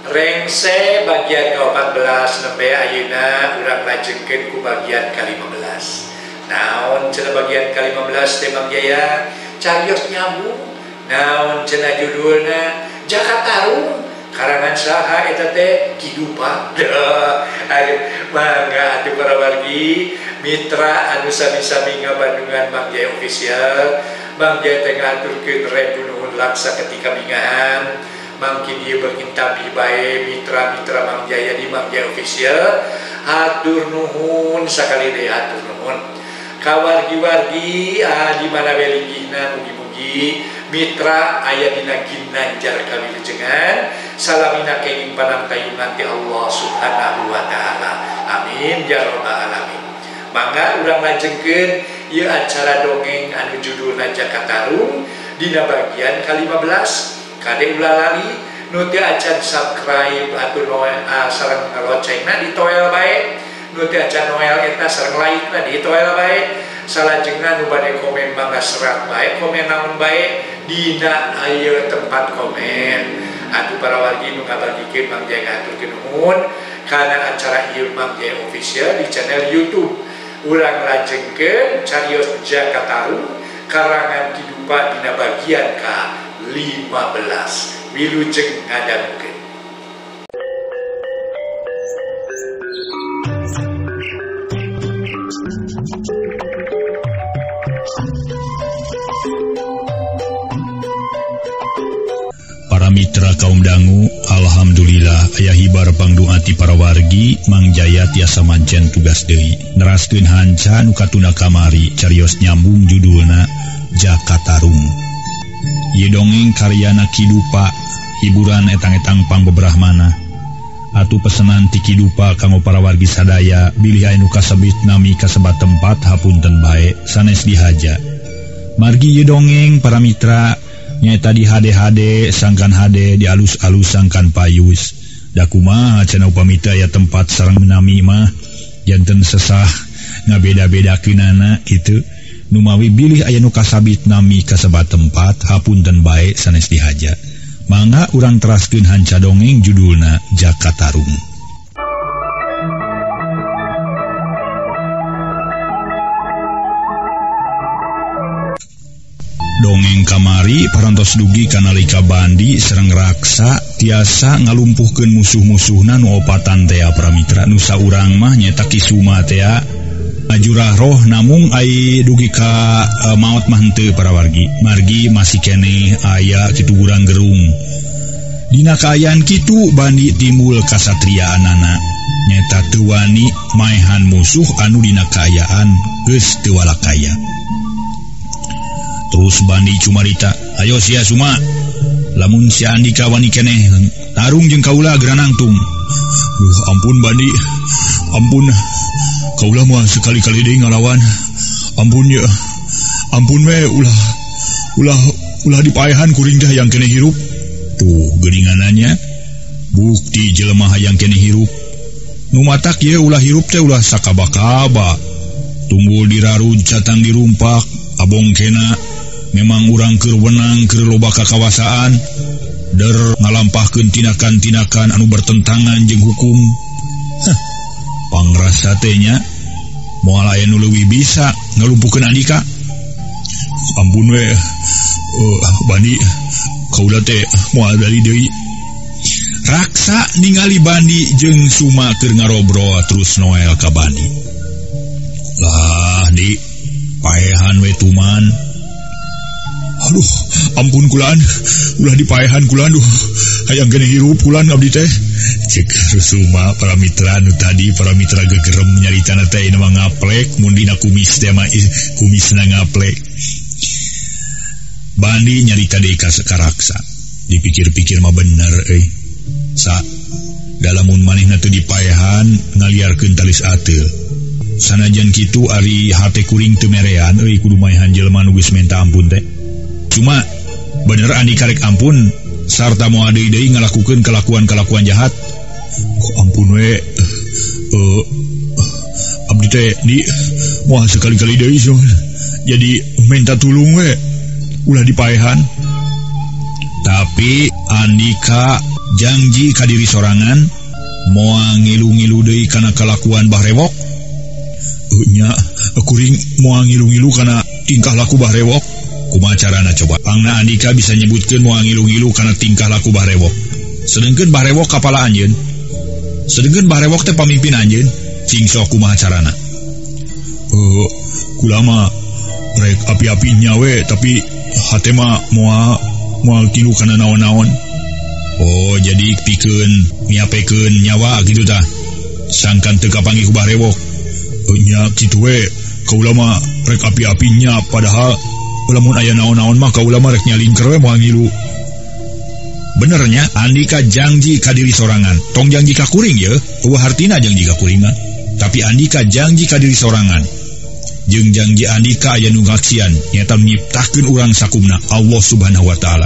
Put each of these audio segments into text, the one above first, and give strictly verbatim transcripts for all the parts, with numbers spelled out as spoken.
Rengse bagian ke empat belas nembe ayeuna urang lajengkeun ku bagian ke lima belas. Naon cenah bagian ke lima belas teh Mang Jaya carios nyambung. Naon cenah judulna Jakatarung. Karangan saha eta teh Kidupa. Ayo mangga atuh para wargi mitra anu sami-sami ngabandungan Mang Jaya official. Mang Jaya teh ngaturkeun rebu nuhun laksa ketika mingahan. Mangkin ieu berkintabi bae mitra-mitra Mang Jaya di Mang Jaya official. Hatur nuhun sakali deui hatur nuhun. Kawargi-wargi ah, di mana belinggihna mugi-mugi mitra aya dina ginanjar kawilujengan salamina kenging panangtayungan ti Allah Subhanahu wa taala. Amin ya rabbal alamin. Mangga urang lajengkeun ieu acara dongeng anu judulna Jakatarung dina bagian ke lima belas. Kade ulah lali nu teu acan subscribe atuh noel ah, sareng loncengna ditoel bae. Nu teu acan noel eta sareng like-na ditoel bae. Salajengna nu bade komen mangga serat bae, komen naon bae dina aya tempat komen. Atuh para wargi nu ngabagikeun Mang Jaya ngaturkeun nuhun kana acara ieu Mang Jaya official di channel YouTube. Urang lajengkeun carios Jakatarung karangan Kidupa dina bagian ka lima belas. Wilujeng ngadangkeun. Para mitra kaum dangu, alhamdulillah aya hibar pangdoa ti para wargi Mang Jaya tiasa mancen tugas deui. Neraskeun hanca nu katuna kamari carios nyambung judulna Jakatarung. Ieu dongeng karyana Kidupa, hiburan etang-etang pangbebrahmana. Atuh pesenan ti Kidupa kanggo para wargi sadaya bilih aya nu kasebit nami kasebat tempat hapunten bae sanes dihaja. Margi ieu dongeng para mitra nyaeta di hade-hade sangkan hade di alus-alus sangkan payus. Da kumaha cenah upami teu aya tempat sareng nami mah janten sesah ngabeda-bedakeunana kitu. Numawi bilih aya nu kasabit nami kasebat tempat hapunten bae sanes dihaja. Mangga urang teraskeun hanca dongeng judulna Jakatarung. Dongeng kamari parantos dugi kanalika bandi sareng raksa tiasa ngalumpuhkeun musuh-musuhna nu opatan tea pramitra nu saurang mah nyaeta Kisuma tea ajurah roh namung ai dugi ka uh, maot mah henteu para wargi. Margi masih keneh aya kitu urang gerung. Dina kaayaan kitu bandi timbul kasatriaanana nyaeta teu wani maehan musuh anu dina kaayaan geus teu walakaya. Terus bandi cumarita, ayo sia Suma, lamun si Andika wani keneh tarung jeung kaula geura nangtung. Duh ampun bandi, ampun, kaula mah sekali-kali deui ngalawan. Ampun ya, ampun we ulah, ulah, ulah dipaehan kuring teh yang keneh hirup. Tuh geuningananya, bukti jelema hayang keneh hirup. Nu matak ye ulah hirup teh ulah sakaba-kaba. Tunggul dirarun catang dirumpak, abong kena. Memang urang keur wenang keur loba kakawasaan der ngalampahkeun tinakan-tinakan anu bertentangan jeung hukum. Hah, pangrasa teh nya moal aya nu leuwih bisa ngalumpuhkeun Andika. Ampun we, uh, bandi kaula teh moal bali deui. Raksa ningali bandi jeung Suma keur ngarobrol terus noel ka bandi. Lah di paehan we tuman. Aduh, ampun kulaan, ulah dipaehan kulaan, duh, hayang kena hirup kulaan abdi teh. Cek Suma para mitra nu tadi para mitra gegerem nyaritana teh nama ngaplek, mundina kumis teh mah kumisna ngaplek. Bandi nyarita deui ka Sakaraksa, dipikir-pikir mah bener euy. Sa dalamun manehna teu dipaehan ngaliarkeun talis ateul. Sanajan kitu ari hate kuring teu merean euy kudu maehan jelema nu geus minta ampun teh. Cuma bener Andika rek ampun sarta moal deui-deui ngalakukeun kelakuan-kelakuan jahat. Kok ampun we. Eh uh, uh, abdi teh di moal sekali-kali deui so. Jadi minta tulung we. Ulah dipaehan. Tapi Andika janji ka diri sorangan moal ngilu-ngilu deui kana kalakuan Bahrewok. Nya kuring moal ngilu-ngilu kana tingkah laku Bahrewok. Kumaha carana coba? Pangna Andika bisa nyebutkeun moal ngilu-ngilu kana tingkah laku Bahrewok. Sedengkeun Bahrewok kapala anjeun. Sedengkeun Bahrewok teh pamimpin anjeun. Cing sok kumaha carana? Uh, kulama rek api-api nyawe tapi hate mah moal moal kilu kana naon-naon. Oh, jadi pikeun nyapekeun nyawa gitu tah. Sangkan teu kapanggih ku Bahrewok. Uh, nya kitu we kaula mah rek api-api nya padahal lamun aya naon-naon mah kaula mah rek nyalingker we moal ngilu. Benernya Andika janji ka diri sorangan. Tong janji ka kuring ye, eueuh hartina janji ka kuring mah. Tapi Andika janji ka diri sorangan. Jeung janji Andika aya nu ngaksian nyaeta nyiptakeun urang sakumna Allah Subhanahu wa taala.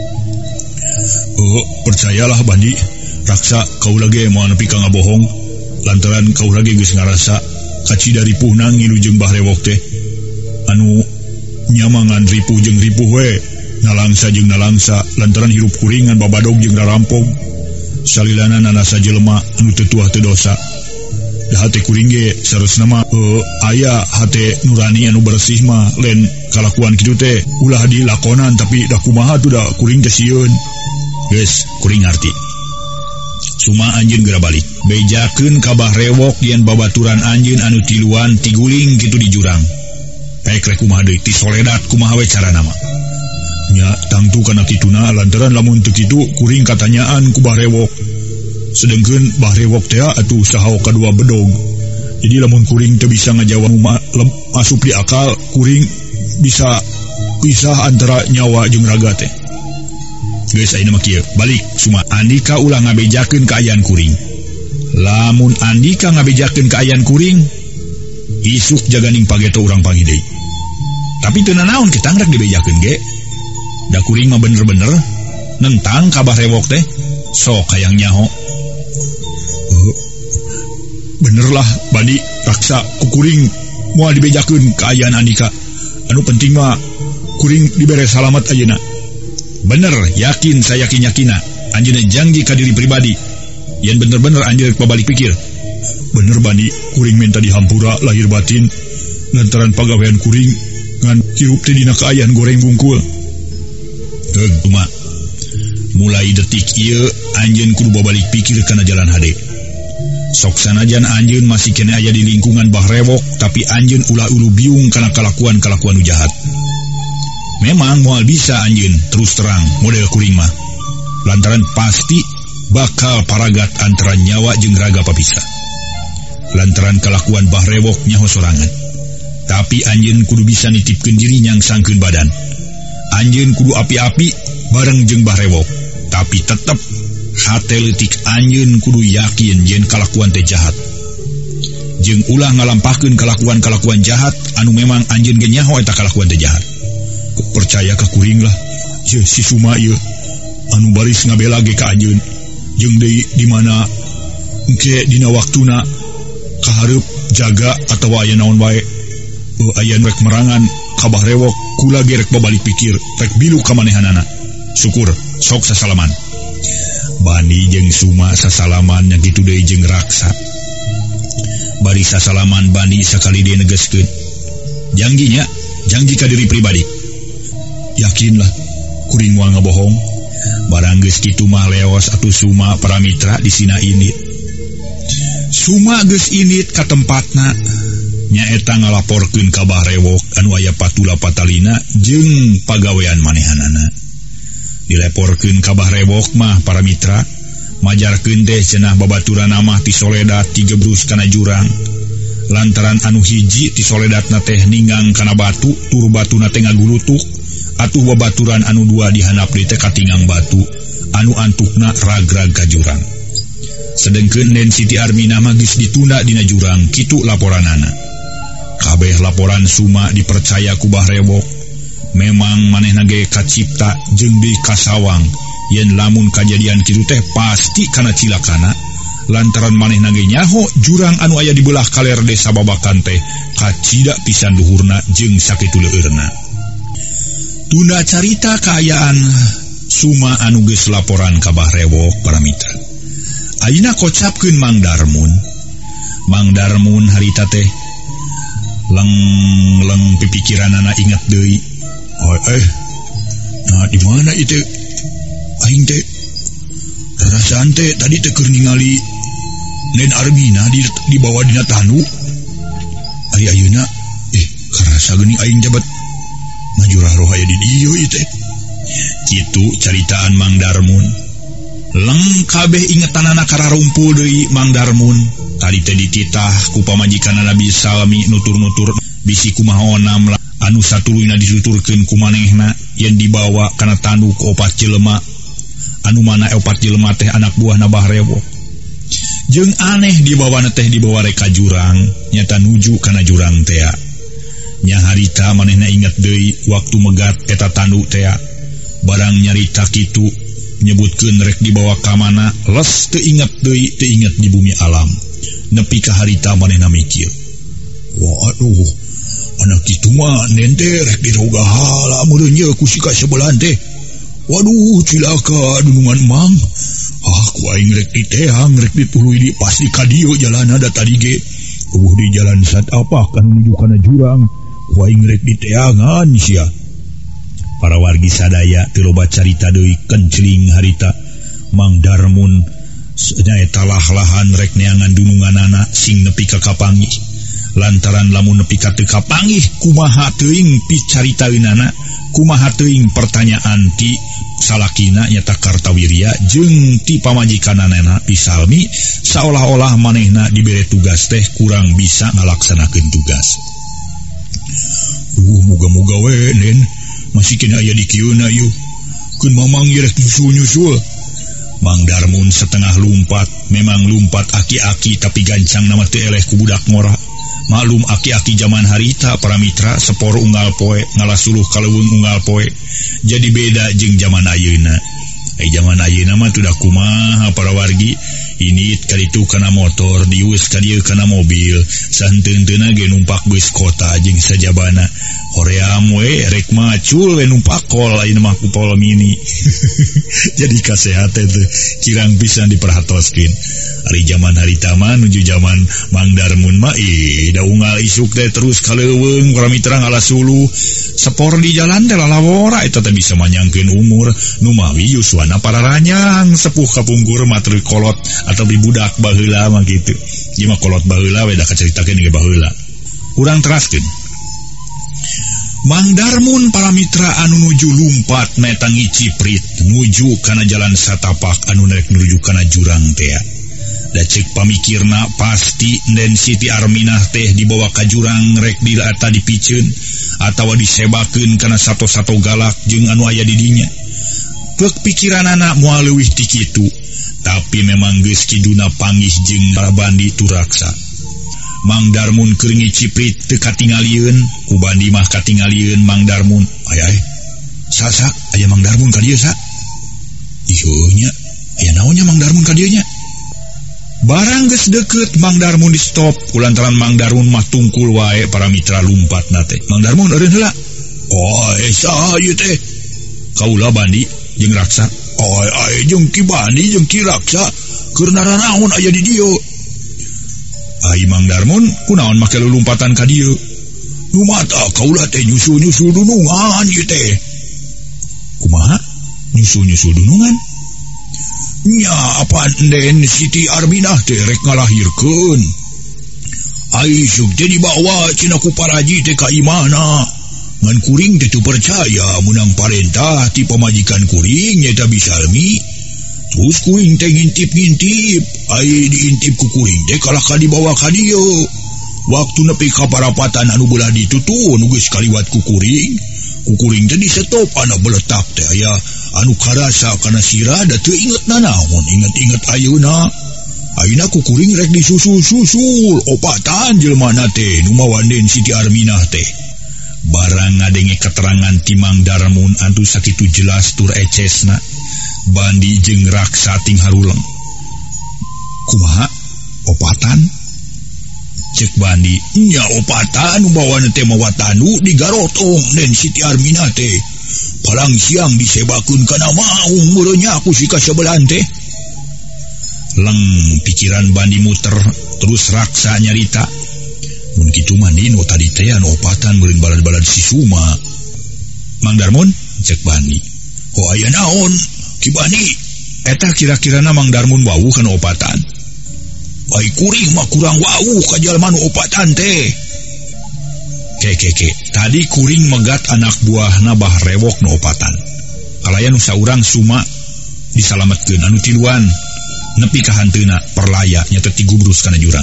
Oh, percayalah Bandi, raksa kaula ge moal nepi ka ngabohong lantaran kaula ge geus ngarasa kacida ripuhna ngilu jeung Bahrewok teh. Anu nyamangan ripuh jeung ripuh we, nalangsa jeung nalangsa lantaran hirup kuringan babadog jeung rarampong. Salilana nanasa jelema anu teu tuah teu dosa. Da hate kuring ge saresna mah uh, aya hate nurani anu bersih mah lain kalakuan kitu teh ulah dilakonan tapi da kumaha tuh da kuring teh sieun. Geus kuring ngarti. Suma anjeun geura balik. Bejakeun ka Bahrewok yen babaturan anjeun anu tiluan tiguling kitu di jurang. Paek rek kumaha deui ti Soledad kumaha we carana mah. Nya tangtu kana kituna lantaran lamun teu kitu kuring katanyaan ku Bahrewok. Sedengkeun Bahrewok teh atuh saha kadua bedog. Jadi lamun kuring teu bisa ngajawab asup di akal, kuring bisa pisah antara nyawa jeung raga teh. Geus ayeuna mah kieu, balik suma Andika ulah ngabejakeun kaayaan kuring. Lamun Andika ngabejakeun kaayaan kuring, isuk jaganing pageto urang panggih deui. Tapi teu nanaon kita rek dibejakeun ge. Da kuring mah bener-bener nentang ka Bahrewok teh, sok hayang nyaho. Benerlah Bandi, raksa kukuring moal dibejakeun kaayaan Andika. Anu penting mah kuring dibere salamat ayeuna. Bener, yakin saya yakin-yakina anjeunna janji ka diri pribadi. Yen bener-bener anjeun rek babalik pikir. Bener Bandi, kuring minta dihampura lahir batin lantaran pagawean kuring ngan hirup teh dina kaayaan goreng bungkul. Heug cuma mulai detik ieu anjeun kudu babalik pikir kana jalan hade. Sok sanajan anjeun masih kena aya di lingkungan Bahrewok, tapi anjeun ulah ulu biung kana kalakuan-kalakuan nu jahat. Memang moal bisa anjeun terus terang model kuring mah. Lantaran pasti bakal paragat antara nyawa jeung raga papisah. Lantaran kalakuan Bahrewok nyaho sorangan. Tapi anjeun kudu bisa nitipkeun diri nyang sangkeun badan. Anjeun kudu api-api bareng jeung Bahrewok, tapi tetep hate leutik anjeun kudu yakin yen kalakuan teh jahat. Jeung ulah ngalampahkeun kalakuan-kalakuan jahat anu memang anjeun ge nyaho eta kalakuan teh jahat. Percaya ka kuring lah, je si Suma ieu anu baris ngabela ge ka anjeun. Jeung deui di mana engke dina waktuna kahareup jaga atawa aya naon bae. Uh, aya rek merangan ka Bahrewok kula ge rek babalik pikir, rek bilu ka manehanana. Syukur sok sasalaman. Bani jeung Suma sasalaman nya kitu deui jeung raksa. Bari sasalaman Bani sakali dia negaskeun. Janjinya, janji ka diri pribadi. Yakinlah kuring moal ngabohong. Barang geus kitu mah leos atuh Suma para mitra di sina init. Suma geus init ka tempatna. Nyaeta ngalaporkeun ka Bahrewok anu aya patula patalina jeung pagawean manehanana. Dileporkeun ka Bahrewok mah para mitra majarkeun teh cenah babaturan mah ti Soledad tigebrus kana jurang. Lantaran anu hiji ti Soledatna teh ninggang kana batu tur batuna teh ngagulutuk, atuh babaturan anu dua dihandap deui teh katingang batu anu antukna ragrag ka jurang. Sedengkeun Den Siti Armina mah geus ditunda dina jurang, kitu laporanana. Kabeh laporan Suma dipercaya ku Bahrewok. Memang manehna ge kacipta jeung deui kasawang yen lamun kajadian kitu teh pasti kana cilakana lantaran manehna ge nyaho jurang anu aya di belah kaler desa Babakan teh kacida pisan luhurna jeung sakitu leueurna. Tunda carita kaayaan Suma anu geus laporan ka Bahrewok para mitra. Ayeuna kocapkeun Mang Darmun. Mang Darmun harita teh leng-leng pipikiranana ingat deui. Oh, eh, nah di mana itu? Aing teh rasaan teh tadi teh keur ningali Nen Armina di di bawah dina tanu. Ari ayeuna eh karasa geuning aing jabat ngajurah roh aya di dieu ieu teh. Kitu caritaan Mang Darmun. Leng kabeh ingetanana kararumpul deui Mang Darmun. Tadi teh dititah ku pamajikanana Nabi Salmi nutur-nutur bisi kumaha lah anu satuluyna dituturkeun ku manehna yen dibawa kana tanu ku opat jelema. Anu mana opat jelema teh anak buahna Bahrewok. Jeung aneh dibawana teh dibawa rek ka jurang, nyata nuju kana jurang teh. Nya harita manehna inget deui waktu megat eta tanu teh. Barang nyarita kitu nyebutkeun rek dibawa ka mana, les teu inget deui, teu inget di bumi alam. Nepi ka harita manehna mikir. Waduh, anak kitu mah nen teh rek diroga hala meureun ye ku si ka sebelah teh. Waduh, cilaka dunungan Mang. Ah, ku aing rek diteang, rek dituluy di pasti ka dieu jalanna da tadi ge. Eueuh di jalan sat apa kan menuju kana jurang. Ku aing rek diteangan sia. Para wargi sadaya teu loba carita deui kenceling harita Mang Darmun nyaeta lah-lahan rek neangan dununganana sing nepi ka kapangih. Lantaran lamun nepi ka teu kapangih kumaha teuing picaritaeunana, kumaha teuing pertanyaan ti salakina nyata Kartawirya jeung ti pamajikanana Pisalmi saolah-olah manehna dibere tugas teh kurang bisa ngalaksanakeun tugas. Uh, muga-muga we nen masih kena aya di kieuna ieu. Keun mamang rek nyusul-nyusul. Mang Darmun setengah lumpat, memang lumpat aki-aki tapi gancang nama teu eleh ku budak ngora. Maklum aki-aki zaman harita para mitra sepor unggal poe ngalasuluh kaleuweung unggal poe. Jadi beda jeung zaman ayeuna. Ai zaman ayeuna mah teu da kumaha para wargi. Ini kaditu kana motor, dius ka dieu kana mobil. Santeun-teuna ge numpak bus kota jeung sajabana. Hoream we rek macul we numpak kol ayeuna mah ku pol mini. Jadi kasehatan teh kirang pisan diperhatoskeun. Ari zaman harita mah nuju zaman Mang Darmun mah eh da unggal isuk teh terus kaleuweung para mitra ngalasuluh. Sepor di jalan teh lalawora eta teh bisa manyangkeun umur nu mawi yuswana para ranyang sepuh kapungkur matur kolot atau di budak baheula mah kitu. Ieu mah kolot baheula we da kacaritakeun ge baheula. Urang teraskeun. Mang Darmun para mitra anu nuju lumpat netangi Ciprit nuju kana jalan satapak anu rek nuju kana jurang teh. Da cek pamikirna pasti den Siti Arminah teh dibawa ka jurang rek dilata dipiceun atawa disebakeun kana sato-sato galak jeung anu aya di dinya. Peuk pikiranana moal leuwih ti kitu, tapi memang geus kiduna panggih jeung para bandi turaksa. Mang Darmun keur ngiciprit teu katingalieun, ku bandi mah katingalieun Mang Darmun. Aya sa sa aya Mang Darmun ka dieu sa. Ieu nya, aya naon nya Mang Darmun ka dieu nya? Barang geus deukeut Mang Darmun di stop kulantaran Mang Darmun mah tungkul wae para mitra lumpatna teh. Mang Darmun eureun heula. Oh, esa ieu teh. Kaula bandi jeung raksa. Oh, ai jeung ki bandi jeung ki raksa keur naranaon aya di dieu. Ai Mang Darmun kunaon make lulumpatan ka dieu? Nu mata kaula teh nyusul-nyusul dunungan ieu teh. Kumaha? Nyusul-nyusul dunungan? Nya apa den Siti Arminah teh rek ngalahirkeun. Ai sug teh dibawa cenah ku paraji teh ka imana. Ngan kuring teh teu percaya munang parentah ti pamajikan kuring nyata Bisalmi. Terus kuring teh ngintip-ngintip, ai diintip ku kuring teh kalah ka dibawa ka dieu. Waktu nepi ka parapatan anu beulah ditutu nu geus kaliwat ku kuring, ku kuring teh disetop ana beletak teh aya anu karasa kana sirah da teu inget nanaon, inget-inget ayeuna. Ayeuna ku kuring rek disusul-susul opatan jelmana teh nu mawanden Siti Arminah teh. Barang ngadenge keterangan ti Mang Darmun anu sakitu jelas tur ecesna. Bandi jeung raksa ting haruleng. Kumaha? Opatan? Cek bandi, nya opatan ubawana teh mawa tanu digarotong den Siti Arminah teh. palang siang disebakeun kana maung meureunnya ku si kasebelan teh. Leng pikiran Bandi muter terus raksa nyarita. Mun kitu mah dino tadi teh anu opatan meureun balad-balad si Suma. Mang Darmun cek Bandi. Oh aya naon? Ki Bandi, eta kira-kirana Mang Darmun wau kana opatan. Ai kuring mah kurang wau ka jalma nu opatan teh. Keke, tadi kuring megat anak buahna bah rewok nu opatan. Kalayan saurang Suma disalametkeun anu tiluan nepi ka hanteuna perlaya nya teh tigubrus kana jurang.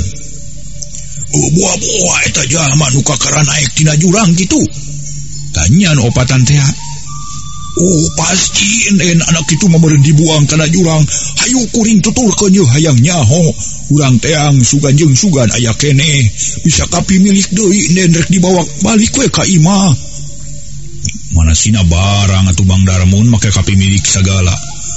Oh buah-buah eta jalma nu kakara naik tina jurang kitu. Tanya anu opatan teh. Oh pasti en anak kitu mah meureun dibuang kana jurang. Hayu kuring tuturkeun yeuh hayang nyaho. Urang teang sugan jeung sugan aya kene bisa kapimilik deui nen rek dibawa balik we ka imah. Manasina barang atuh Mang Darmun make kapimilik sagala.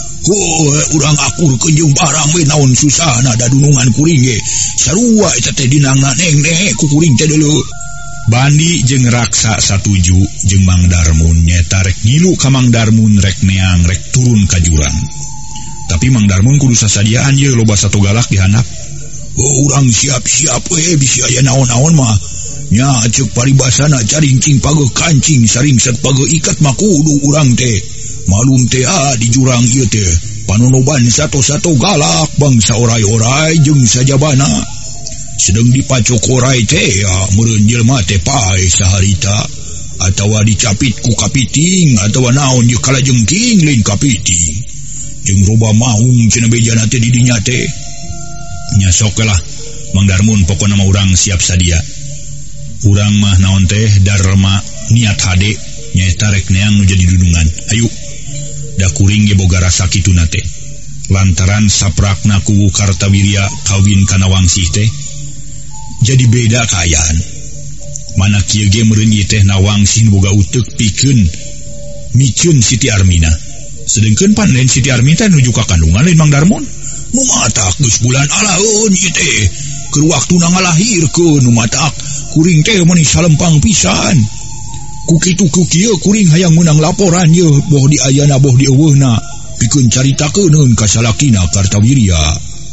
Oh urang akurkeun jeung barang we naon susahna da dunungan kuring ge. Sarua eta teh dinangna neng-neng ku kuring teh deuleu. Bandi jeung Raksa satuju jeung Mang Darmun nyeta rek ngilu ka Mang Darmun rek neang rek turun ka jurang. Tapi Mang Darmun kudu sasadiaan ye loba satu galak dihandap. Oh, urang siap-siap we bisi aya naon-naon mah. Nya ceuk paribasana caringcing pageuh kancing saringset pageuh ikat mah kudu urang teh. Malum teh ah di jurang ieu teh panonoban sato-sato galak bangsa orai-orai jeung sajabana. Sedeng dipacok orai teh ya meureun jelema teh pae saharita atawa dicapit ku kapiting atawa naon ye kalajengking lain kapiting. Jeung roba maung cenah bejana teh di dinya teh. Nya sok lah Mang Darmun pokona mah urang siap sadia. Urang mah naon teh darma niat hade nyaeta rek neang nu jadi dunungan. Ayo da kuring ge boga rasa kituna teh. Lantaran saprakna ku Kartawirya kawin kana Wangsih teh jadi beda kaayaan. Mana kieu ge meureun ieu teh Nawangsih boga uteuk pikeun miceun Siti Armina. Sedengkeun panen Siti Armina nuju ka kandungan lain Mang Darmun. Nu matak geus bulan alaeun ieu teh keur waktuna ngalahirkeun nu matak kuring teh meuni salempang pisan. Ku kitu ku kieu kuring hayang meunang laporan ye boh di ayana boh di eueuhna pikeun caritakeun ka salakina Kartawirya.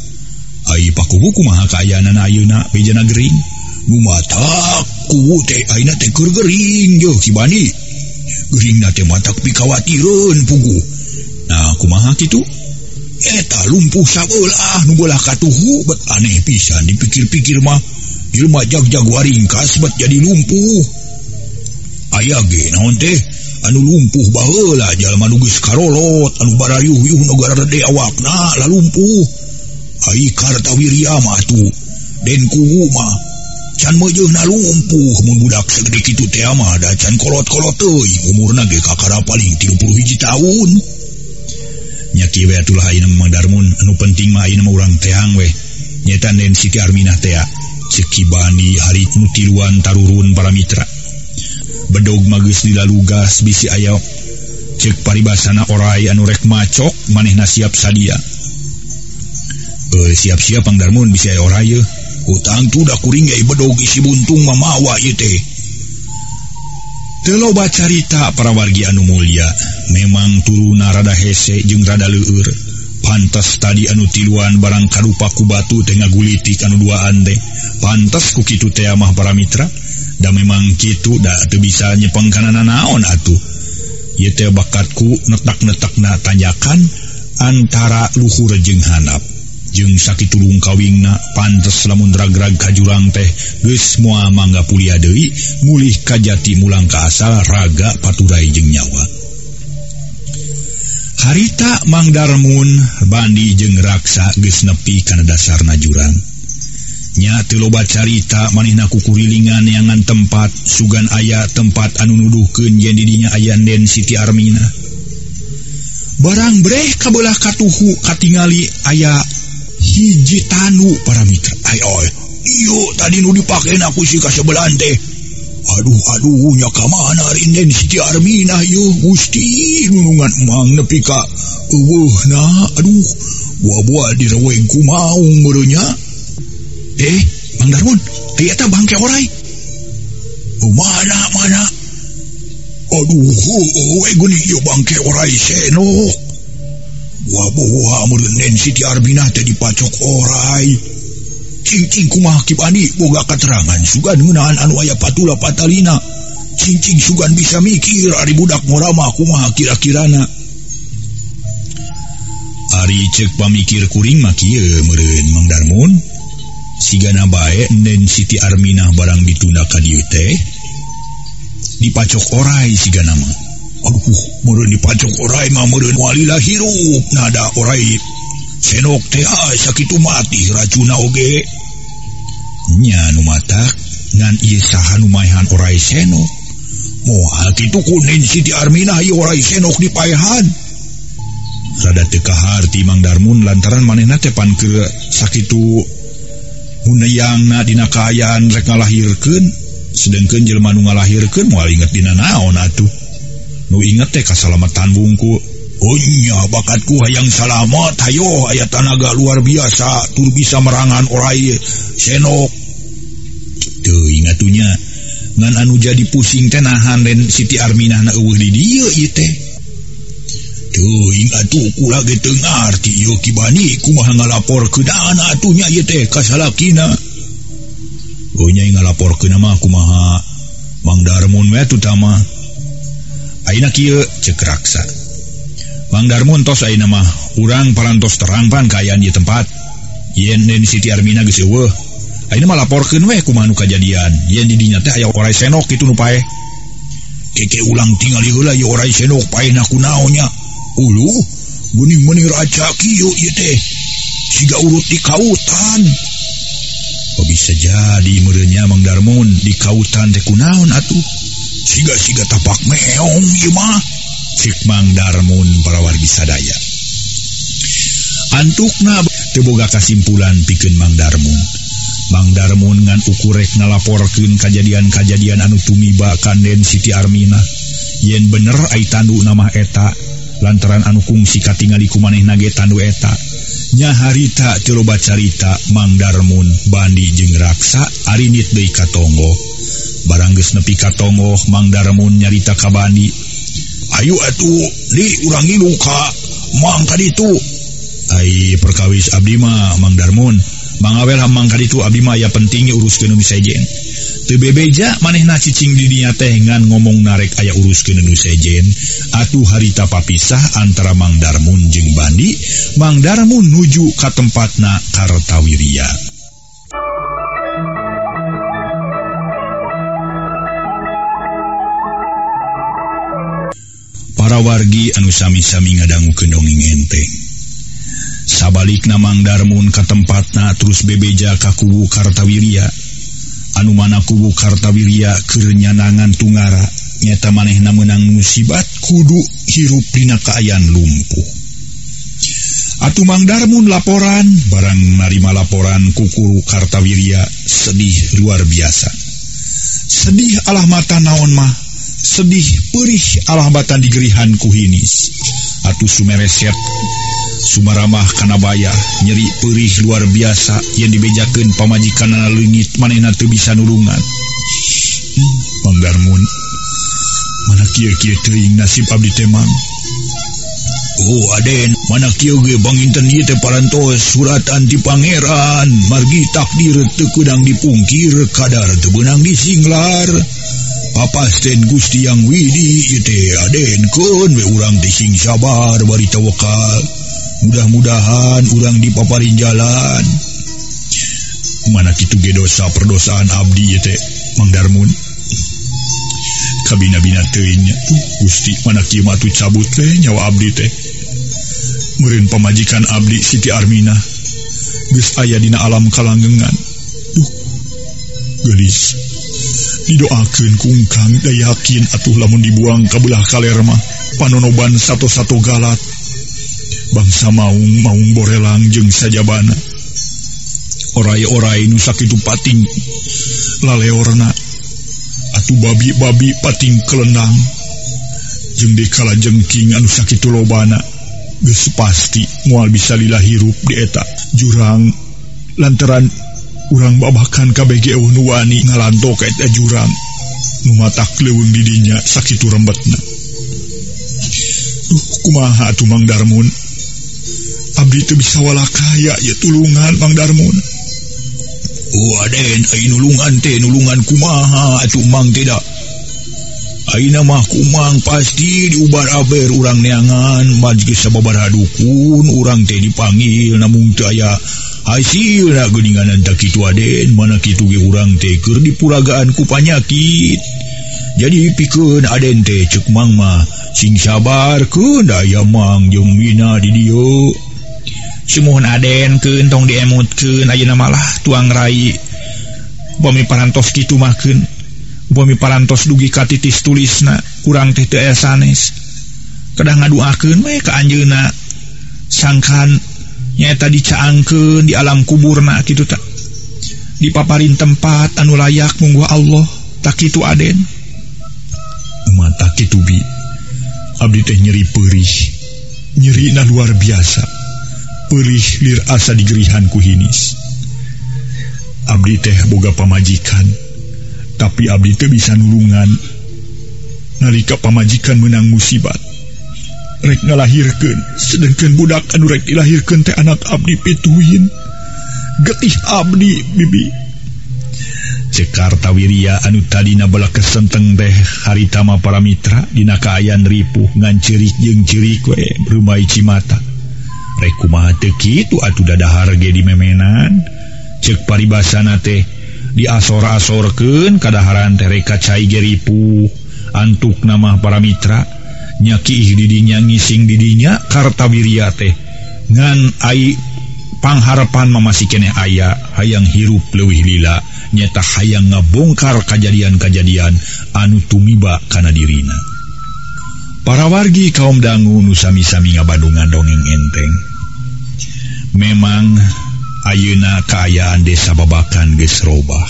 Ai pakuhu kumaha kaayana ayeuna bejana gering. Nu matak kuwu teh ayeuna teh keur gering yeuh si Bani. Geringna teh matak pikawatireun puguh. Nah kumaha kitu? Eta lumpuh sabelah nu belah katuhu bet aneh pisan dipikir-pikir mah jelema jag-jag waringkas bet jadi lumpuh. Aya ge naon teh anu lumpuh baheula jalma nu geus karolot anu barayuh-yuh nu garade awakna la lumpuh. Ai Kartawirya mah atuh den kuwu mah can meujeunna lumpuh mun budak sagede kitu teh mah da can kolot-kolot teuing umurna ge kakara paling tilu puluh hiji taun. Nya kieu we atulah ayeuna Mang Darmun anu penting mah ayeuna mah urang teang we nyeta den Siti Armina teh ceuk Ki Bani hari nu tiluan tarurun para mitra. Bedog mah geus dilalugas bisi aya ceuk paribasana orai anu rek macok manehna siap sadia. Eh siap-siap Mang Darmun bisi aya orai ye. Utang tu da kuring ge bedog isi buntung mah mawa ieu teh. Teu loba carita para wargi anu mulya, memang turuna rada hese jeung rada leueur. Pantes tadi anu tiluan barang karupa ku batu teh ngagulitik anu duaan teh. Pantes ku kitu teh mah para mitra. Da memang kitu da teu bisa nyepeng kana naon atuh. Ieu teh bakatku netak-netakna tanjakan antara luhur jeung handap. Jeung sakitulung kawingna pantes lamun rag-rag ka jurang teh geus moal mangga pulia deui mulih ka jati mulang ka asal raga paturai jeung nyawa. Harita Mang Darmun Bandi jeung Raksa geus nepi kana dasarna jurang. Nya teu loba carita manehna kukurilingan neangan tempat sugan aya tempat anu nuduhkeun yen di dinya aya den Siti Armina. Barang breh kabelah katuhu katingali aya hiji tanu para mitra. Ay oi, iyo tadi nu dipake na ku si kasebelan teh. Aduh aduh nya ka mana rinden Siti Armina ieu Gusti nunungan emang nepi ka eueuhna. Aduh buah-buah direweng ku maung meureunnya. Eh Mang Darmun, teh eta bangke orai. Oh mana mana. Aduh, we geuning ieu bangke orai senok. Buah-buah meureun Siti Arminah teh dipacok orai. Cing-cing kumaha Ki Bani boga katerangan sugan ngeunaan anu aya patula patalina. Cing-cing sugan bisa mikir ari budak ngorama kumaha kira-kirana. Ari cek pamikir kuring mah kieu meureun Mang Darmun. Sigana bae nen Siti Arminah barang ditunda ka dieu teh dipacok orai sigana mah. Aduh, meureun dipacok orai mah meureun walila hirup nada orai senok teh sakitu mati racuna oge. Nya nu matak ngan ieu saha nu maehan orai senok. Moal kitu kunin Siti Arminah ieu orai senok dipaehan. Rada teu kaharti Mang Darmun lantaran manehna teh pan keur sakitu hunayangna dina kaayaan rek ngalahirkeun, sedengkeun jelema nu ngalahirkeun moal inget dina naon atuh. Nu inget teh kasalamatan bungku. Oh nya bakatku hayang salamat, hayo aya tanaga luar biasa tur bisa merangan orai senok. Teu ingatunya ngan anu jadi pusing teh nahan den Siti Arminah na eueuh di dieu ieu teh. Teu ingatu kula ge teu ngarti ieu Ki Bani kumaha ngalaporkeun atunya ieu teh ka salakina. Oh nya ngalaporkeun mah kumaha Mang Darmun we tutama. Ayeuna kieu ceuk Raksa. Mang Darmun tos ayeuna mah urang parantos terang pan kaayaan ieu tempat. Yen den Siti Arminah geus eueuh, ayeuna mah laporkeun we kumaha nu kajadian. Yen di dinya teh aya orai senok kitu nu paeh. Keke ulang tingali heula ieu orai senok paehna kunaonnya. Ulu, geuning meunir aca kieu ieu teh siga urut di kautan. Oh bisa jadi meureunnya Mang Darmun di kautan teh kunaon atuh? Siga-siga tapak meong ieu mah. Cik Mang Darmun parawargi sadaya. Antukna teu boga kasimpulan pikeun Mang Darmun. Mang Darmun ngan ukurek ngalaporkeun kajadian-kajadian anu tumiba ka Den Siti Arminah. Yen bener ai tandu nama eta, lantaran anu kungsi katingali ku manehna ge tandu eta. Nya harita teu loba carita Mang Darmun, Bandi jeung Raksa arinit deui ka tonggo. Barang geus nepi ka tonggo, Mang Darmun nyarita ka Bandi. Ayo atuh, di urang ngilu ka Mang kaditu. Ai perkawis abdi mah Mang Darmun, mangawel Mang kaditu abdi mah aya penting uruskeun nu sejen. Teu bebeja manehna cicing di dinya teh ngan ngomong narek aya uruskeun nu sejen. Atuh harita papisah antara Mang Darmun jeung Bandi. Mang Darmun nuju ka tempatna Kartawiria. Para wargi anu sami-sami ngadangukeun dongeng enteng. Sabalikna Mang Darmun ka tempatna terus bebeja ka kubu Kartawiria. Anu mana kubu Kartawiria keur nyanangan tungara nyata manehna meunang musibat kudu hirup dina kaayaan lumpuh. Atuh Mang Darmun laporan, barang narima laporan ku kubu Kartawiria sedih luar biasa. Sedih alah mata naon mah, sedih perih alah batan digerihan ku hinis. Atuh sumereset sumaramah kana bayah nyeri perih luar biasa yang dibejakeun pamajikanna leungit manehna teu bisa nulungan. hmm, Mang Darmun, mana kieu-kieu teuing nasib abdi teh Mang. Oh Aden, mana kieu ge banginten ieu teh parantos surat anti pangeran, margi takdir teu keudang dipungkir, kadar teu beunang disinglar. Papasten Gusti Yang Widi ieu teh Aden keun we urang teh sing sabar bari tawakal. Mudah-mudahan urang dipaparin jalan. Mana kitu ge dosa perdosaan abdi ieu teh Mang Darmun. Kabina-bina teuing nya. Gusti, mana kieu mah atuh cabut teh nyawa abdi teh. Meureun pamajikan abdi Siti Arminah geus aya dina alam kalanggengan. Duh, geulis. Didoakeun kungkang da yakin atuh lamun dibuang ka belah kaler mah panonoban sato-sato galat. Bangsa maung maung borelang jeung sajabana. Orai-orai nu sakitu pating laleorna. Atuh babi-babi pating kelendang. Jeung dikala jengking anu sakitu lobana. Geus pasti moal bisa lila hirup di eta jurang lantaran urang babakan K B G eueuh nu wani ngalanto ka eta jurang. numatak leuweung di dinya sakitu rembetna. Duh kumaha atuh Mang Darmun, abdi teu bisa walakaya ya tulungan Mang Darmun. Oh Aden, ai nulungan teh nulungan kumaha atuh Mang tidak. Aina mah kumang pasti diubar aber urang neangan majlis sababaraha dukun urang teh dipanggil namun teu aya hasilna geuninganan tak kitu Aden, mana kitu ge urang teh keur dipuragaan ku panyakit. Jadi pikeun Aden teh ceuk Mang mah sing sabarkeun aya Mang jeung Mina di dieu. Sumuhun Aden keun tong diemutkeun ayeuna malah tuang rai. Bami parantos kitu mah keun. Bami parantos dugi ka titis tulisna urang teh teu aya sanes. Kedah ngaduakeun we ka anjeunna sangkan nyaeta dicaangkeun di alam kuburna kitu tak. Dipaparin tempat anu layak mungguh Allah tak kitu Aden. Mata kitu bi. Abdi teh nyeri peurih. Nyerina luar biasa. Peurih lir asa digerihan ku hinis. Abdi teh boga pamajikan. Tapi abdi teu bisa nulungan nalika pamajikan menang musibat rek ngalahirkeun sedengkeun budak anu rek dilahirkeun teh anak abdi pituin getih abdi bibi. Cek Kartawiria anu tadina bala kesenteng teh harita mah para mitra dina kaayan ripuh ngan ceurik jeung ceurik we berumai cimata rek kumaha teu kitu atuh dadahar ge dimemenan. Cek paribasana teh diasor-asorkeun kadaharan teh reka cai ge ripuh antuk nama para mitra nyaki didinya ngising didinya Kartawiria teh ngan ai pangharepan mamasi keneh aya hayang hirup leuwih lila nyata hayang ngabongkar kajadian-kajadian anu tumiba kana dirina. Para wargi kaum dangu nu sami-sami ngabadungan dongeng enteng. Memang ayeuna kaayaan Desa Babakan geus robah.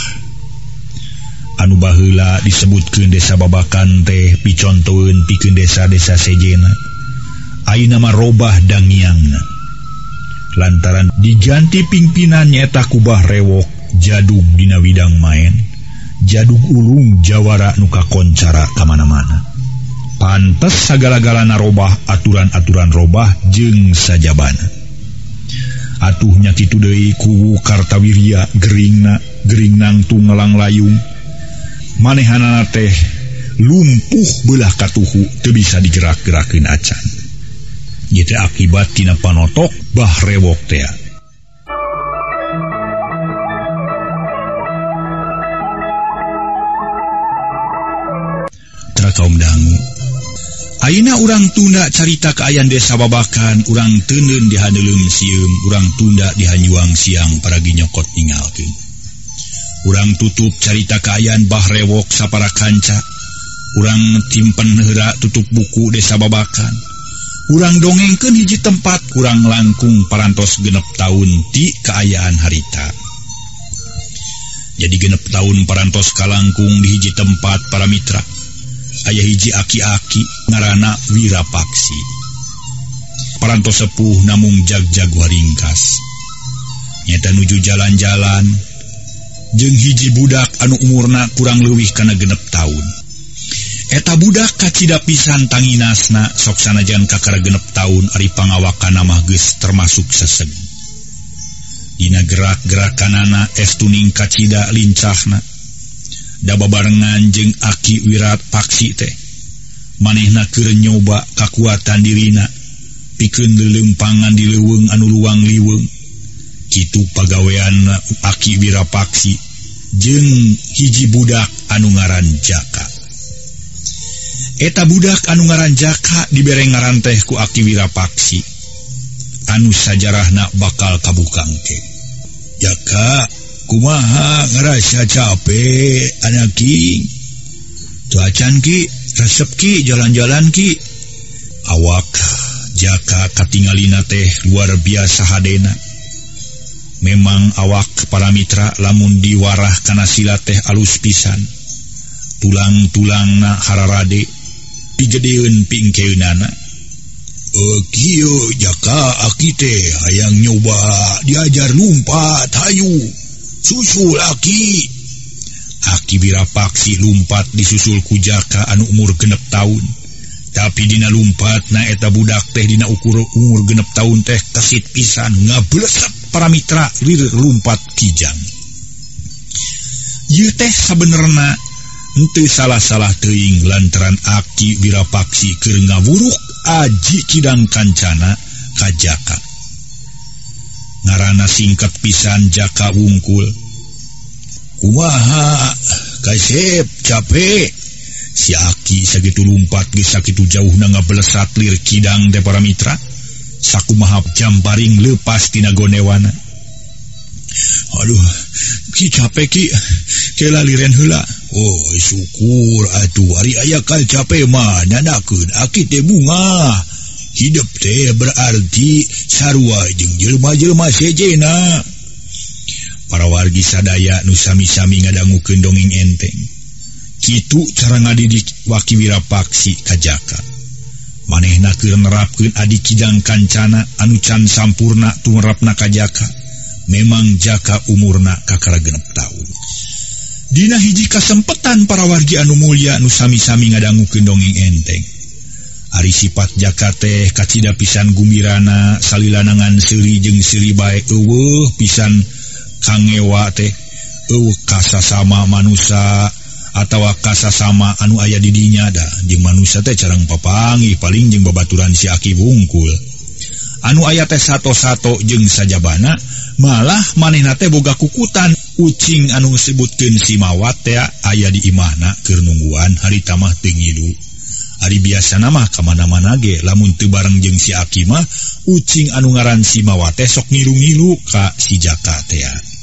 Anu baheula disebutkeun Desa Babakan teh picontoeun pikeun desa-desa sejena. Ayeuna mah robah dangiangna. Lantaran diganti pimpinan nyaeta kubah rewok jadug dina widang main, jadug ulung jawara nu kakoncara ka mana-mana. Pantes sagala-galana robah aturan-aturan robah jeung sajabana. Atuhnya kitu deui ku Kartawiria geringna gering nangtung ngelang layung manehanana teh lumpuh belah katuhu teu bisa digerak-gerakeun acan. Ieu teh akibat tina panotok bah rewok teh. Tara kaum dangu, ayeuna urang tunda carita kaayaan Desa Babakan, urang teuneun di handeuleum sieum, urang tunda di Hanjuang siang paragi nyokot ningalkeun. Urang tutup carita kaayaan bah rewok sapara kanca, urang timpen heura tutup buku Desa Babakan. Urang dongengkeun hiji tempat, urang langkung parantos genep taun ti kaayaan harita. Jadi genep taun parantos kalangkung di hiji tempat para mitra. Aya hiji aki-aki ngaranna Wirapaksi. Parantos sepuh namung jag-jag waringkas. Nyata nuju jalan-jalan jeung hiji budak anu umurna kurang leuwih kana genep taun. Eta budak kacida pisan tanginasna sok sanajan kakara genep taun ari pangawakanna mah geus termasuk seseg. Dina gerak-gerakanana estuning kacida lincahna. Da babarengan jeung Aki Wirapaksi teh manehna keur nyoba kakuatan dirina pikeun leuleumpangan di leuweung anu luang liweung. Kitu pagawean Aki Wirapaksi jeung hiji budak anu ngaran Jaka. Eta budak anu ngaran Jaka dibere ngaran teh ku Aki Wirapaksi anu sajarahna bakal kabukang teh. Jaka, kumaha ngerasa capek anak ki? Tuacan ki, resep ki, jalan-jalan ki. Awak Jaka katingalina teh luar biasa hadena. Memang awak para mitra lamun diwarah kana sila teh alus pisan. Tulang-tulangna hararade pigedeun pingkeunana. Oh kieu Jaka aki teh hayang nyoba diajar lumpat hayu. Susul aki. Aki Wirapaksi lumpat disusul ku Jaka anu umur genep tahun. Tapi dina lumpat na eta budak teh dina ukur umur genep tahun teh kesit pisan ngableset para mitra lir lumpat kijang. Ieu teh sabenerna henteu salah-salah teuing lantaran Aki Wirapaksi keur ngawuruk aji kidang kancana ka Jaka. Ngarana singkat pisan Jaka wungkul. Kumaha kasep capek. Si Aki sakitu lumpat geus sakitu jauhna ngabelesat lir kidang teh para mitra. Sakumaha jamparing leupas tina gonewana. Aduh, ki capek ki. Kela liren heula. Oh, syukur atuh ari aya kal capek mah nanakeun Aki teh bunga. Hidup teh berarti sarua jeung jelema-jelema sejena. Para wargi sadaya nu sami-sami ngadangukeun dongeng enteng. Kitu cara ngadidik Aki Wirapaksi ka Jaka. Manehna keur nerapkeun adi kidang kancana anu can sampurna tumrapna ka Jaka. Memang Jaka umurna kakara genep taun. Dina hiji kasempetan para wargi anu mulya nu sami-sami ngadangukeun dongeng enteng. Ari sifat Jaka teh kacida pisan gumbirana salilanangan seuri jeung seuri bae eueuh pisan kangewa teh eueuh kasasama manusia atawa kasasama anu aya di dinya da jeung manusia teh carang papanggih paling jeung babaturan si Aki wungkul. Anu aya teh sato-sato jeung sajabana malah manehna teh boga kukutan ucing anu disebutkeun si Mawat teh aya di imahna keur nungguan harita mah teu ngilu. Ari biasana mah kamana-mana ge lamun teu bareng jeung si Aki mah ucing anu ngaran si Mawat teh sok ngilu-ngilu ka si Jaka teh.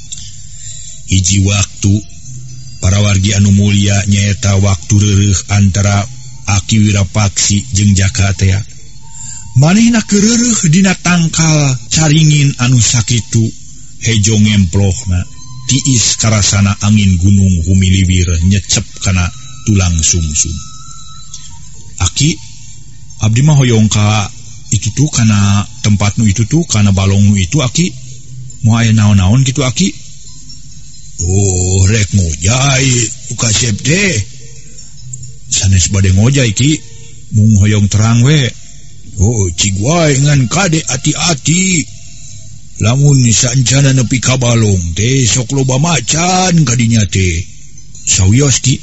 Hiji waktu para wargi anu mulya nyaeta waktu reureuh antara Aki Wirapaksi jeung Jaka teh. Manehna keureuh dina tangkal caringin anu sakitu hejo ngemplohna tiis karasana angin gunung humiliwir nyecep kana tulang sumsum. Aki, abdi mah hoyong ka itu tuh kana tempat nu itu tuh kana balong nu itu Aki. Mau aya naon-naon gitu Aki? Oh, rek ngojai uka sep deh. Sanes bade ngojai ki, mung hoyong terang we. Oh, cigwai ngan kade ati-ati. Lamun sancana nepi ka balong teh sok loba macan kadinya teh. Sawios ki.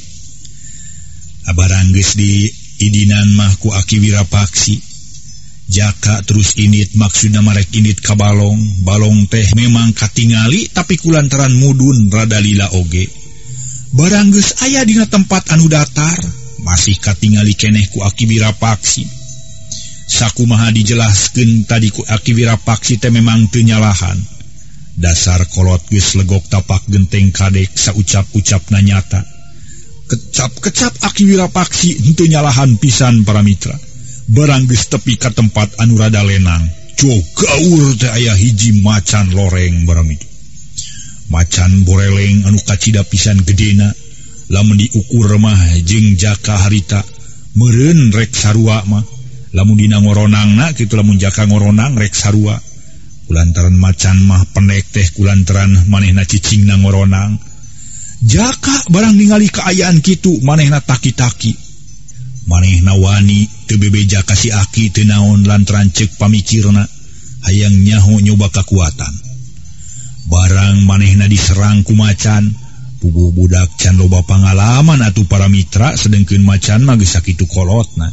Abarang geus di idinan mah ku Aki Wirapaksi. Jaka terus init maksudna marek init ka balong. Balong teh memang katingali tapi kulantaran mudun rada lila oge. Barang geus aya dina tempat anu datar masih katingali keneh ku Aki Wirapaksi. Sakumaha dijelaskeun tadi ku Aki Wirapaksi teh memang teu nyalahan. Dasar kolot geus legok tapak genteng kadek saucap-ucapna nyata. Kecap-kecap Aki Wirapaksi henteu nyalahan pisan para mitra. Barang geus tepi ka tempat anu rada lenang, cogaur teh aya hiji macan loreng barang itu. Macan boreleng anu kacida pisan gedena, lamun diukur mah jeung Jaka harita meureun rek sarua mah. Lamun dina ngoronangna kitu lamun Jaka ngoronang rek sarua. Kulantaran macan mah pendek teh kulantaran manehna cicingna ngoronang. Jaka barang ningali kaayaan kitu manehna taki-taki. Manehna wani teu bebeja ka si Aki teu naon lantaran ceuk pamikirna hayang nyaho nyoba kakuatan. Barang manehna diserang ku macan, puguh budak can loba pangalaman atuh para mitra sedengkeun macan mah geus sakitu kolotna.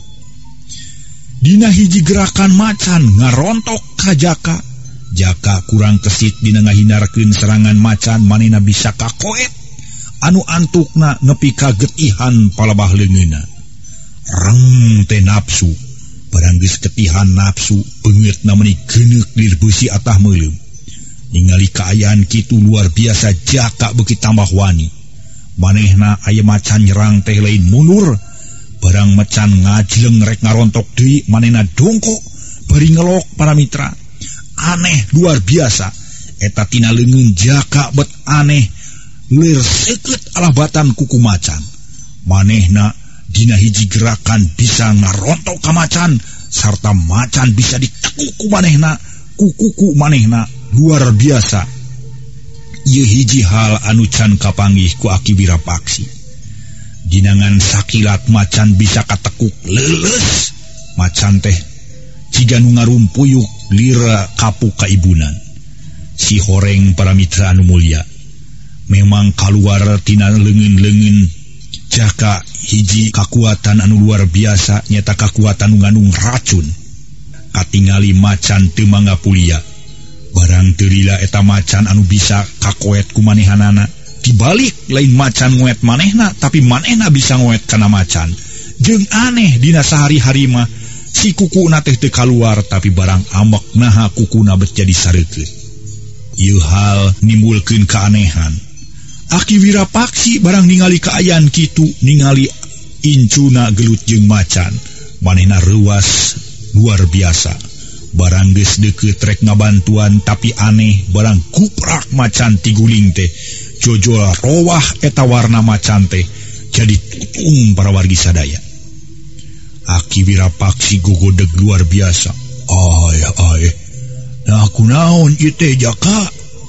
Dina hiji gerakan macan ngarontok ka Jaka. Jaka kurang kesit dina ngahindarkeun serangan macan manehna bisa kakoet anu antukna nepi ka getihan palebah leungeunna. Reng teh nafsu, barang geus ketihan nafsu, beungeutna meuni geuneuk lir beusi atah meuleum. Ningali kaayaan kitu luar biasa Jaka beuki tambah wani. Manehna aya macan nyerang teh lain mundur, barang macan ngajleng rek ngarontok deui manehna dongkok bari ngelok para mitra. Aneh luar biasa, eta tina leungeun Jaka bet aneh lir seukeut alabatan kuku macan. Manehna dina hiji gerakan bisa ngarontok ka macan sarta macan bisa ditekuk ku manehna ku kuku manehna luar biasa. ieu hiji hal anu can kapanggih ku Aki Wirapaksi. Dinangan sakilat macan bisa katekuk leuleus macan teh ciga nu ngarumpuyuk lira kapuk ka ibunan. Si horeng para mitra anu mulya memang kaluar tina leungeun-leungeun jaka hiji kakuatan anu luar biasa nyata kakuatan nu ngandung racun. Katingali macan teu mangga pulia. Barang teu lila eta macan anu bisa kakoet ku manehanana. Dibalik lain macan ngoet manehna tapi manehna bisa ngoet kana macan. Jeung aneh dina sahari-hari mah si kukuna teh teu kaluar tapi barang ambek naha kukuna bet jadi sareukeut. Ieu hal nimbulkeun keanehan. Aki Wirapaksi barang ningali kaayaan kitu ningali incuna gelut jeung macan. Manehna reuas luar biasa. Barang geus deukeut rek ngabantuan tapi aneh barang kuprak macan tiguling teh. Jojol rowah eta warna macan teh jadi tutung para wargi sadaya. Aki Wirapaksi gogodeg luar biasa. Ay ay. Nah kunaon ieu teh Jaka?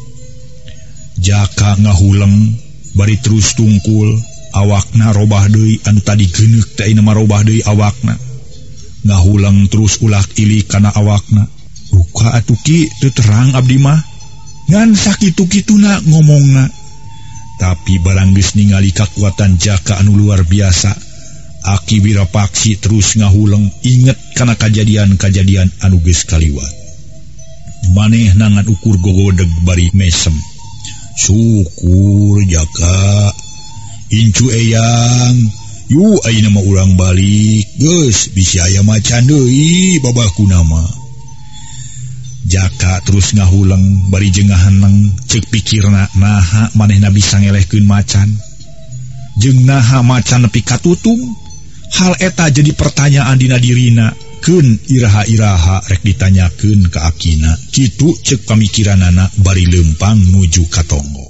Jaka ngahuleng bari terus tungkul awakna robah deui anu tadi geuneuk teh ayeuna mah robah deui awakna. Ngahuleng terus ulah ilik kana awakna. Ruka atuh ki teu terang abdi mah. Ngan sakitu-kituna ngomongna. Tapi barang geus ningali kakuatan Jaka anu luar biasa, Aki Wirapaksi terus ngahuleng inget kana kajadian-kajadian anu geus kaliwat. Manehna ngan ukur gogodeg bari mesem. Syukur Jaka. Incu eyang, yu ayeuna mah urang balik, geus bisi aya macan deui babahkuna mah. Jaka terus ngahuleng bari jengahaneng cek pikirna naha manehna bisa ngelehkeun macan. Jeung naha macan nepi katutung. Hal eta jadi pertanyaan dina dirina. Keun iraha-iraha rek ditanyakeun ka akina. Kitu cek pamikiranana bari lempang nuju ka tonggo.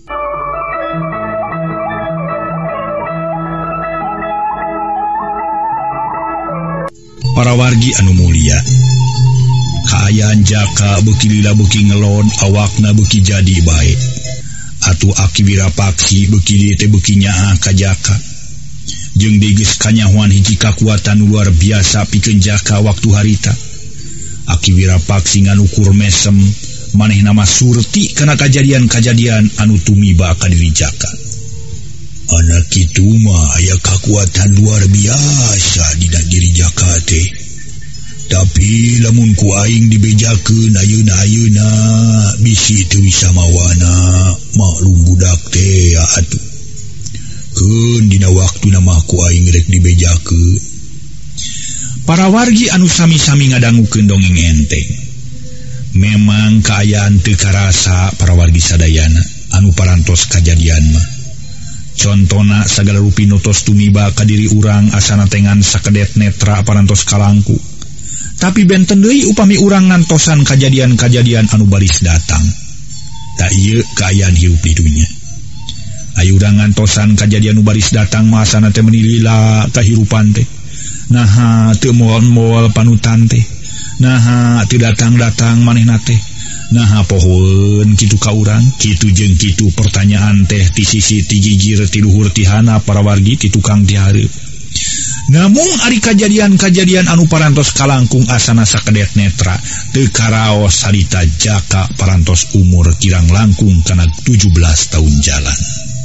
Para wargi anu mulia, kaayaan Jaka beuki lila beuki ngelon awakna beuki jadi bae. Atuh Aki Wirapaksi beuki dieu teh beuki nyaah ka Jaka. Jeung deui geus kanyahoan hiji kakuatan luar biasa pikeun Jaka waktu harita. Aki Wirapaksi nganukur mesem manehna mah surti kana kajadian-kajadian anu tumiba ka diri Jaka. Anak kitu mah aya kakuatan luar biasa dina diri Jaka teh. Tapi lamun ku aing dibejakeun ayeuna-ayeuna bisi teu bisa mawana maklum budak teh atuh. Keun dina waktuna mah ku aing rek dibejakeun. Para wargi anu sami-sami ngadangukeun dongeng enteng. Memang kaayaan teu karasa para wargi sadayana anu parantos kajadian mah. Contona sagala rupi nutos tumiba ka diri urang asana tengan sakedet netra parantos kalangku. Tapi benten deui upami urang ngantosan kajadian-kajadian anu baris datang. Da ieu kaayaan hirup di dunya. Ayu urang ngantosan kajadian anu baris datang mah asana teh menilila kahirupan teh. Naha teu moal-moal panutan teh. Naha teu datang-datang manehna teh. Naha pohoeun kitu ka urang, kitu jeung kitu pertanyaan teh ti sisi ti gigir ti luhur ti hana para wargi ti tukang ti hareup. Namun ari kajadian-kajadian anu parantos kalangkung asana sakedet netra teu karaos harita Jaka parantos umur kirang langkung kana tujuh belas tahun jalan.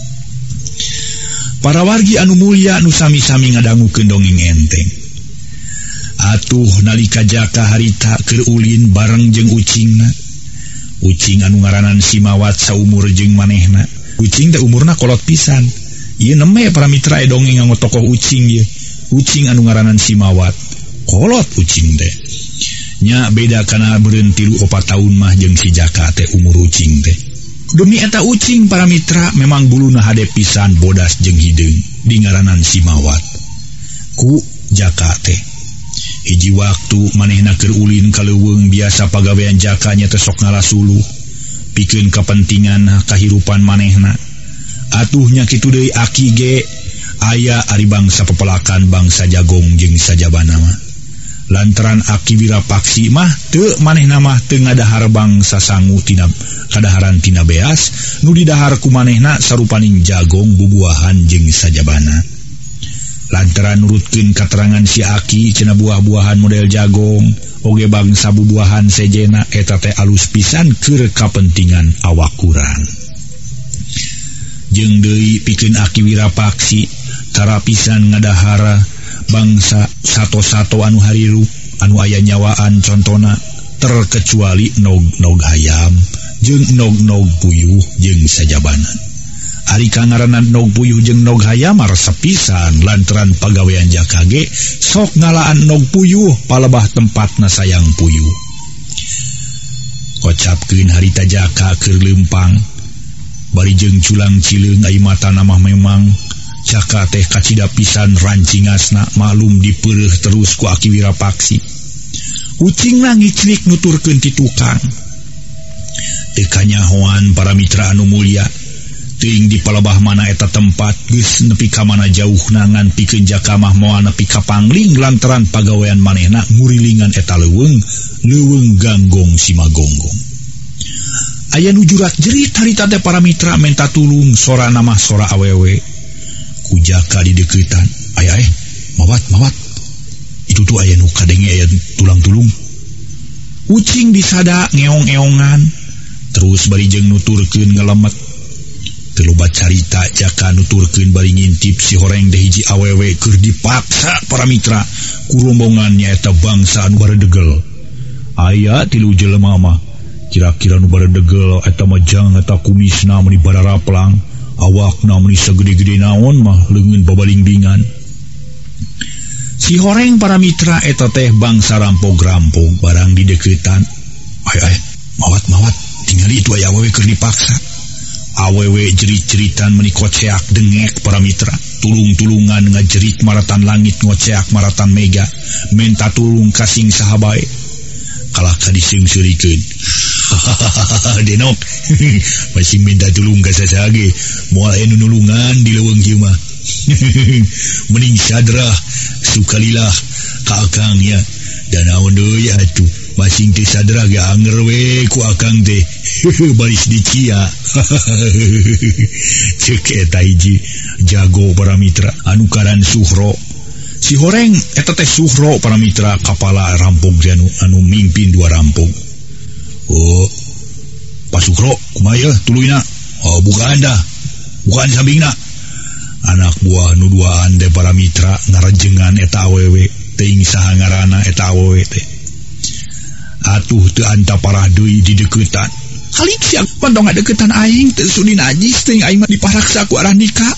Para wargi anu mulia anu sami-sami ngadangukeun dongeng enteng. Atuh nalika Jaka harita keur ulin bareng jeung ucingna. Ucing anu ngaranan Simawat saumur jeung manehna. Ucing teh umurna kolot pisan. Ieu neme para mitra e dongeng nganggo tokoh ucing ieu. Ucing anu ngaranan Simawat. Kolot ucing teh. Nya beda kana beureun tilu opat taun mah jeung si Jaka teh umur ucing teh. Demi eta ucing para mitra memang buluna hade pisan bodas jeung hideung di ngaranan Simawat. Ku Jaka teh. Hiji waktu manehna keur ulin ka leuweung biasa pagawean Jaka nya teh sok ngalasuluh pikeun kapentingan kahirupan manehna. Atuh nya kitu deui Aki ge aya ari bangsa pepelakan bangsa Jagong jeung sajabana mah. lantaran Aki Wirapaksi mah teu manehna mah teu ngadahar bangsa sangu tina kadaharan tina beas nu didahar ku manehna sarupaning jagong bubuahan jeung sajabana. Lantaran nurutkeun katerangan si Aki cenah buah-buahan model jagong oge bangsa bubuahan sejena eta teh alus pisan keur kapentingan awak urang. Jeung deui pikeun Aki Wirapaksi tara pisan ngadahara bangsa sato-sato anu harirup anu aya nyawaan contona terkecuali nog-nog hayam jeung nog-nog puyuh jeung sajabana. Ari kangaranan nog puyuh jeung nog hayam resep pisan lantaran pagawean jaka ge sok ngalaan nog puyuh palebah tempatna sayang puyuh. Kocapkeun harita jaka keur leumpang bari jeung culang cileung ai matana mah memang jaka teh kacida pisan rancingasna malum dipeureuh terus ku Aki Wirapaksi. Ucingna ngiclik nuturkeun ti tukang. Teu kanyahoan para mitra anu mulya, teuing di palebah mana eta tempat geus nepi ka mana jauhna ngan pikeun jaka mah moal nepi ka pangling lantaran pagawean manehna ngurilingan eta leuweung, leuweung ganggong Simagonggong. Aya nu jurat jerit harita teh para mitra menta tulung sorana mah sora awewe. Ku jaka di deketan, ayah eh, mawat, mawat. Itu tuh ayah nu kadenge ayah tulang tulung. Ucing disada ngeong-ngeongan, terus bari jeung nuturkeun ngelemet. Telobat carita jaka nuturkeun bari ngintip si horeng deh hiji awewe keur dipaksa para mitra ku rombongannya eta bangsa anu baredegel. Aya tilu jelema mah, kira-kira nu baredegel eta mah jang eta kumisna mun bararaplang. Awakna meni segede-gede naon mah leungeun babalinggingan. Si horeng para mitra eta teh bangsa rampog-rampog barang di deketan. Ay ay, mawat-mawat, tingali itu aya awewe keur dipaksa. Awewe jerit-jeritan meni koceak dengek para mitra. Tulung-tulungan ngajerit maratan langit ngoceak maratan mega. Menta tulung kasing sahabae. Kalah kadiseung-seurikeun. Hahaha denok masih minta tulung ka sasage moal anu nulungan di leuweung kieu mah. Mending sadrah sukalilah ka akang ya. Dan naon deui atuh masing teu sadrah ge anger we ku akang teh. Baris dicia. Ceuk eta hiji jago para mitra anu karan Suhro. Si horeng eta teh Suhro para mitra kapala rampog anu anu mimpin dua rampog. Oh, Pak Sukro, kumaya tuluina. Oh, bukaan dah, bukaan sampingna. Anak buah nuduaan de para mitra ngarajengan eta awewe, teuing saha ngaranna eta awewe teh. Atuh teu anta parah deui di deukeutan. Halik sia pandong ngadeukeutan aing teu sudi najis teuing aing mah diparaksa ku arah nikah.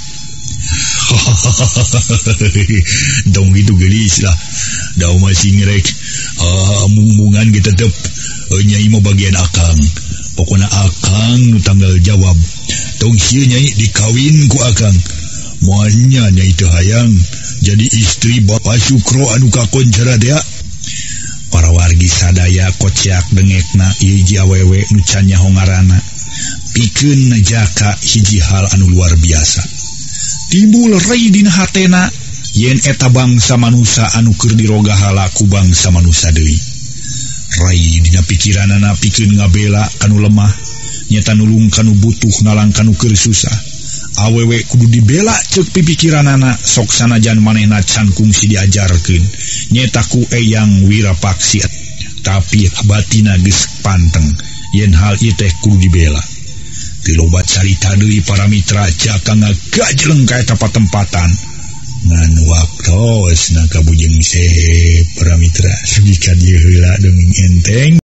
Dong itu gelis lah. Dah masih ngerek. Ah, mung-mungan kita tetep. Nyai mau bagian akang. Pokoknya akang nu tanggal jawab. Tong sia nyai dikawin ku akang. Moalnya nyai teu hayang jadi istri Bapak Sukro anu kakoncara dea. Para wargi sadaya koceak dengekna ieu hiji awewe nu can nyaho ngaranna. Pikeun jaka hiji hal anu luar biasa. Timbul rei dina hatena yen eta bangsa manusia anu keur dirogahala ku bangsa manusia deui. Rai dina pikiranana pikeun ngabela kanu lemah, nyata nulung kanu butuh nalang kanu keur susah. Awewe kudu dibela ceuk pipikiranana sok sanajan manehna can kungsi diajarkeun nyata ku Eyang Wirapaksi, tapi batina geus panteng yen hal ieu teh kudu dibela. Tilobat carita deui para mitra jaka ngagajleng ka eta patempatan. Ngan waktos na kabujeng se para mitra sedika dieu heula dongeng enteng.